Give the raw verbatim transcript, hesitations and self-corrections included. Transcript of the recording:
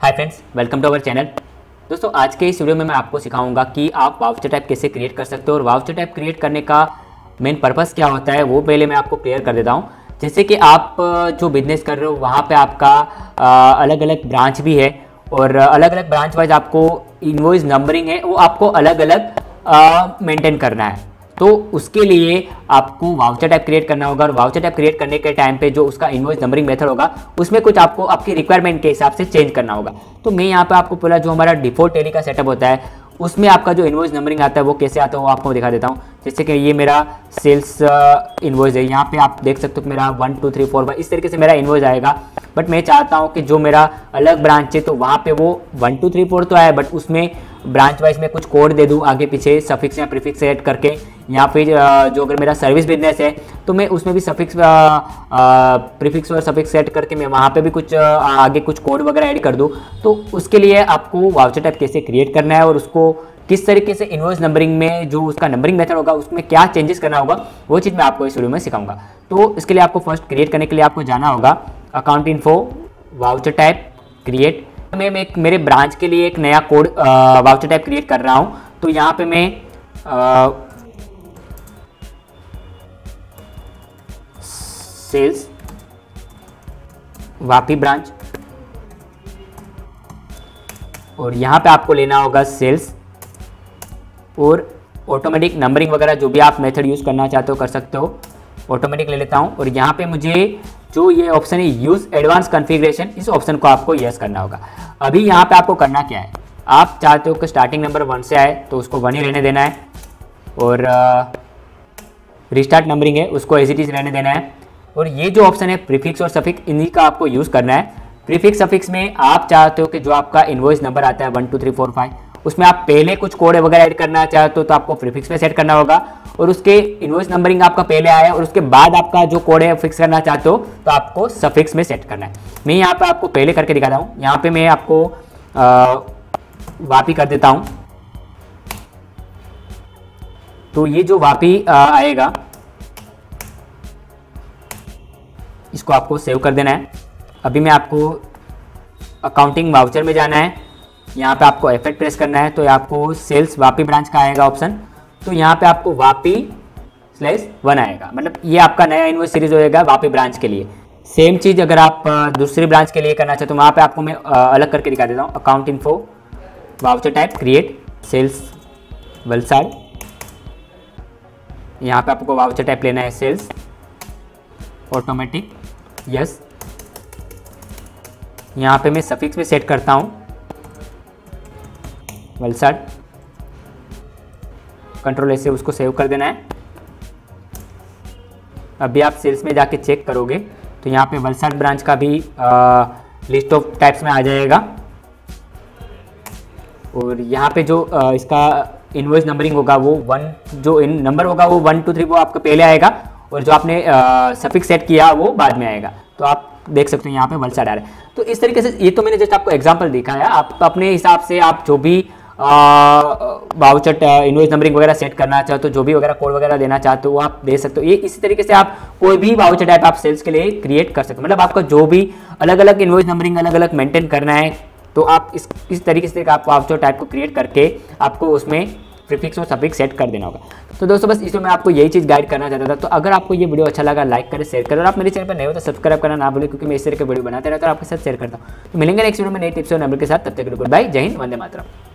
Hi friends, welcome to our channel. दोस्तों आज के इस वीडियो में मैं आपको सिखाऊंगा कि आप वाउचर टाइप कैसे क्रिएट कर सकते हो और वाउचर टाइप क्रिएट करने का मेन पर्पस क्या होता है वो पहले मैं आपको क्लियर कर देता हूँ। जैसे कि आप जो बिजनेस कर रहे हो वहाँ पे आपका अलग अलग ब्रांच भी है और अलग अलग ब्रांच वाइज आपको इनवॉइस नंबरिंग है वो आपको अलग अलग मेंटेन करना है। तो उसके लिए आपको वाउचर टाइप क्रिएट करना होगा और वाउचर टाइप क्रिएट करने के टाइम पे जो उसका इनवॉइस नंबरिंग मेथड होगा उसमें कुछ आपको आपकी रिक्वायरमेंट के हिसाब से चेंज करना होगा। तो मैं यहाँ पे आपको पूरा जो हमारा डिफॉल्ट टैली का सेटअप होता है उसमें आपका जो इनवॉइस नंबरिंग आता है वो कैसे आता है वो आपको दिखा देता हूँ। जैसे कि ये मेरा सेल्स इनवॉइस है, यहाँ पे आप देख सकते हो कि मेरा one two three four five इस तरीके से मेरा इनवॉइस आएगा। बट मैं चाहता हूँ कि जो मेरा अलग ब्रांच है तो वहाँ पे वो वन टू थ्री फोर तो आए बट उसमें ब्रांच वाइज में कुछ कोड दे दूँ आगे पीछे सफिक्स या प्रीफिक्स ऐड करके, या फिर जो अगर मेरा सर्विस बिजनेस है तो मैं उसमें भी सफिक्स प्रीफिक्स और सफिक्स सेट करके मैं वहाँ पे भी कुछ आगे कुछ कोड वगैरह ऐड कर दूँ। तो उसके लिए आपको वाउचर टाइप कैसे क्रिएट करना है और उसको किस तरीके से इनवॉइस नंबरिंग में जो उसका नंबरिंग मेथड होगा उसमें क्या चेंजेस करना होगा वो चीज़ मैं आपको इस वीडियो में सिखाऊंगा। तो इसके लिए आपको फर्स्ट क्रिएट करने के लिए आपको जाना होगा account info, voucher type create. मैं एक मेरे ब्रांच के लिए एक नया कोड वाउचर टाइप क्रिएट कर रहा हूँ। तो यहाँ पे मैं आ, सेल्स वापी ब्रांच और यहाँ पे आपको लेना होगा सेल्स और ऑटोमेटिक नंबरिंग वगैरह जो भी आप मेथड यूज़ करना चाहते हो कर सकते हो। ऑटोमेटिक ले लेता हूँ और यहाँ पे मुझे जो ये ऑप्शन है यूज़ एडवांस कॉन्फ़िगरेशन, इस ऑप्शन को आपको यस करना होगा। अभी यहाँ पे आपको करना क्या है, आप चाहते हो कि स्टार्टिंग नंबर वन से आए तो उसको वन ही रहने देना है और रिस्टार्ट नंबरिंग है उसको एज इट इज़ रहने देना है। और ये जो ऑप्शन है प्रीफिक्स और सफिक्स इन्हीं का आपको यूज़ करना है। प्रीफिक्स सफिक्स में आप चाहते हो कि जो आपका इनवॉइस नंबर आता है one two three four five उसमें आप पहले कुछ कोड वगैरह ऐड करना चाहते हो तो आपको प्रीफिक्स में सेट करना होगा और उसके इनवॉइस नंबरिंग आपका पहले आया और उसके बाद आपका जो कोड है फिक्स करना चाहते हो तो आपको सफिक्स में सेट करना है। मैं यहाँ पे आपको पहले करके दिखाता हूँ। यहाँ पे मैं आपको आ, वापी कर देता हूँ। तो ये जो वापी आ, आएगा इसको आपको सेव कर देना है। अभी मैं आपको अकाउंटिंग वाउचर में जाना है, यहाँ पे आपको इफेक्ट प्रेस करना है तो आपको सेल्स वापी ब्रांच का आएगा ऑप्शन। तो यहाँ पे आपको वापी स्लैश वन आएगा, मतलब ये आपका नया इनवॉइस सीरीज होएगा वापी ब्रांच के लिए। सेम चीज़ अगर आप दूसरी ब्रांच के लिए करना चाहते हो वहाँ पे आपको मैं अलग करके दिखा देता हूँ। Account info, voucher type create, sales Valsad, यहाँ पे आपको वाउचर टाइप लेना है सेल्स, ऑटोमेटिक यस। यहाँ पे मैं सफिक्स में सेट करता हूँ वलसाड़, कंट्रोल ऐसे उसको सेव कर देना है। अभी आप सेल्स में जाके चेक करोगे तो यहाँ पे वलसाड़ ब्रांच का भी आ, लिस्ट ऑफ टाइप्स में आ जाएगा और यहाँ पे जो आ, इसका इनवॉइस नंबरिंग होगा वो वन जो इन नंबर होगा वो वन टू थ्री वो आपका पहले आएगा और जो आपने सफिक्स सेट किया वो बाद में आएगा। तो आप देख सकते हो यहाँ पे वलसाड़ आ रहा है। तो इस तरीके से ये तो मैंने जस्ट आपको एग्जांपल दिखाया, आप अपने हिसाब से आप जो भी वाउचर इनवॉइस नंबरिंग वगैरह सेट करना चाहते हो, जो भी वगैरह कोड वगैरह देना चाहते हो वो आप दे सकते हो। ये इसी तरीके से आप कोई भी वाउचर टाइप आप सेल्स के लिए क्रिएट कर सकते हो। मतलब आपका जो भी अलग अलग इनवॉइस नंबरिंग अलग अलग मेंटेन करना है तो आप इस इस तरीके से आप वाउचर टाइप को क्रिएट करके आपको उसमें प्रीफिक्स और सफिक्स सेट कर देना होगा। तो दोस्तों बस इसमें मैं आपको यही चीज़ गाइड करना चाहता था। तो अगर आपको ये वीडियो अच्छा लगा लाइक करें, शेयर करें और आप मेरे चैनल पर नए हो तो सब्सक्राइब करना ना भूलें क्योंकि मैं इस तरह के वीडियो बनाते रहता हूँ और आपके साथ शेयर करता हूँ। तो मिलेंगे नेक्स्ट वीडियो में नई टिप्स और नंबर के साथ, तब तक गुड बाय, जय हिंद, वंदे मातरम।